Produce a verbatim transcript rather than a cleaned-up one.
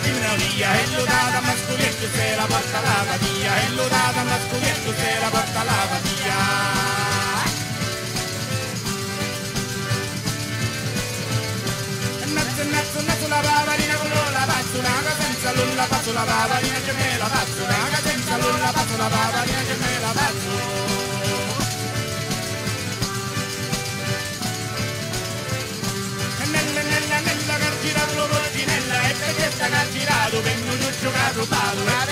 femmina via, e lodata mascoletto se la porta la via, e lodata mascoletto se la porta la via. Nazzo, nazzo, nazzo la bavarina con la pazzonaga, senza l'ulla pazzo la bavarina che me la pazzonaga, senza l'ulla pazzo la bavarina che me la pazzo. E nella, nella, nella che ha girato lo portinella, e perché sta che ha girato, per non ho giocato palo.